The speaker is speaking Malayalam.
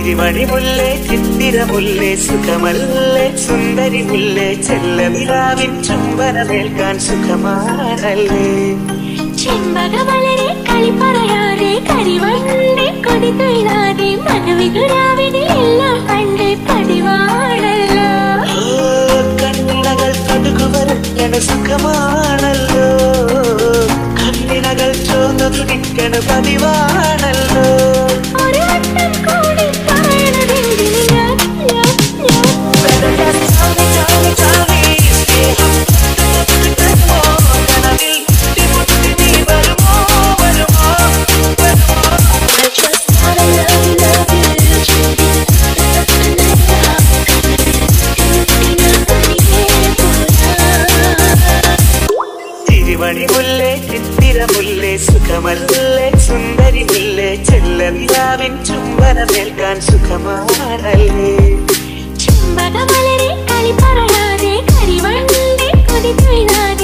തിരുമണിമുല്ലേ ചിത്തിരമുല്ലേ സുഖമല്ലേ സുന്ദരിമുല്ലേ ചെല്ലനിലാവിൻ ചുംബനമേൽക്കാൻ സുഖമാണല്ലേ ചെമ്പകമലരെ കളി പറയാതെ കരിവണ്ടേ കൊടി തൊഴിലാതെ മനവിതുരാവിനെ എല്ലാം പണ്ടേ പതിവാണല്ലോ കണ്ണിനകൾ തൊടുകുവരക്കണ സുഖമാണല്ലോ കണ്ണിനകൾ ചോന്നു തുടിക്കണ പതിവാണല്ലോ ഒരു വട്ടം കൂടി പറയണതെന്തിന് ഞാൻ തിരുമണിമുല്ലേ ചിത്തിരമുല്ലേ സുഖമല്ലേ സുന്ദരിമുല്ലേ ചെല്ലനിലാവിൻ ചുംബനമേൽക്കാൻ സുഖമാണല്ലേ ചെമ്പകമലരെ കളി പറയാതെ കരിവണ്ടേ കൊടി തൊഴിലാതെ